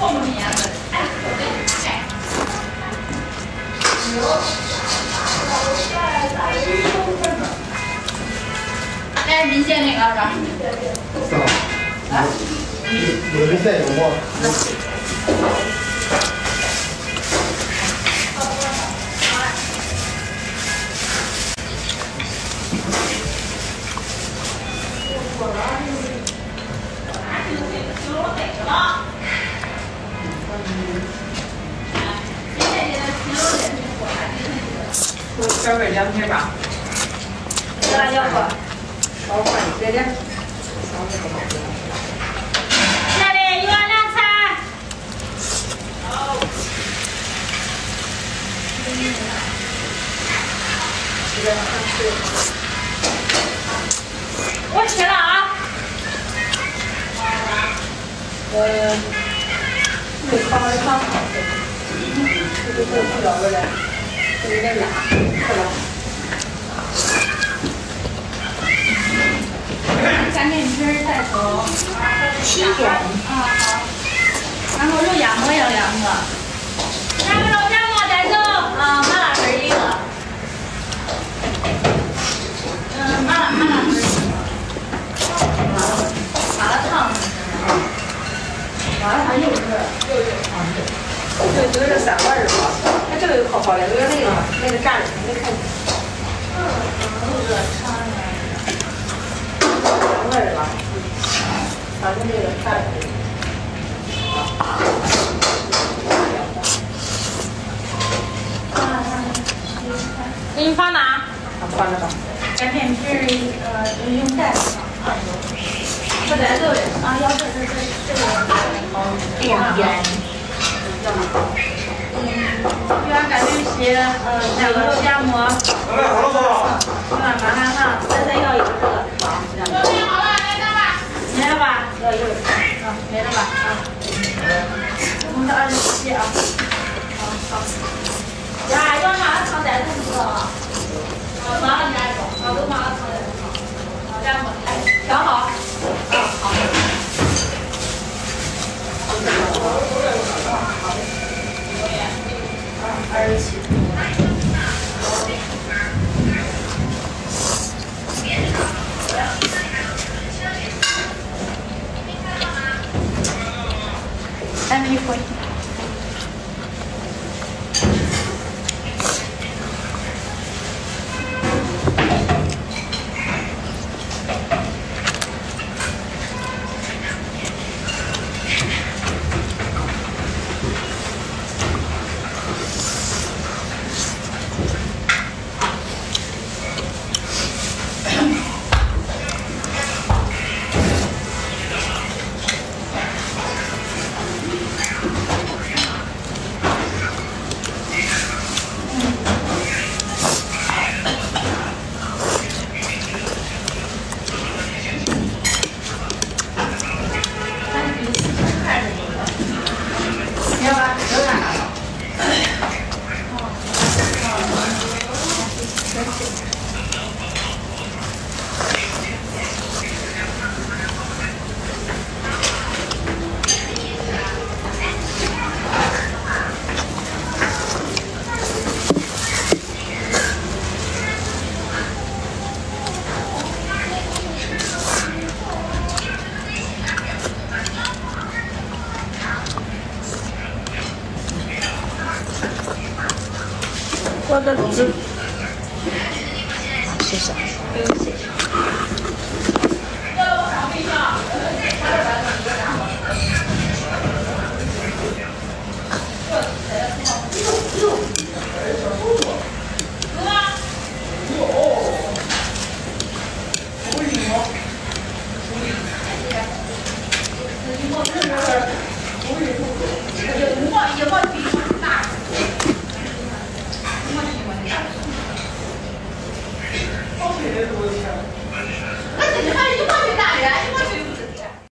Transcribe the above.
来，你先那个是吧？ 是吧？啊？你们再有吗？ 稍微凉皮吧。 辣椒粉。 好饭，这点。 下来一碗凉菜。好。我吃了啊。 没烤的烤好的，这个不了味儿，这有点辣，是吧？ 三面皮儿再走 7点。 好。然后肉夹馍要2个。2个肉夹馍再走麻辣粉1个。麻辣粉1个。麻辣烫。 麻辣烫又这个3碗是吧？它这个又烤好了，有点那个炸的，没看见。 热汤的。 2碗是吧？咱们这个炸的。 给你放哪？ 放这吧。 干面皮儿用袋子放。不带走的啊，要这个。 2元。 一碗干面皮，2个肉夹馍。1碗麻辣烫，再要一个这个。好了，没了吧？没了吧？我们是27啊。好。呀，一碗麻辣烫带走不了。麻辣加一个，都麻辣烫带走。好，然后调好。好。27。还没回。 我的纸，谢谢。